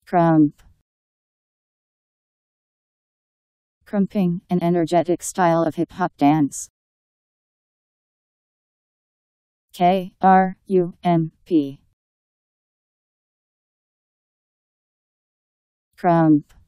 Krump. Krumping, an energetic style of hip-hop dance. Krump. Krump.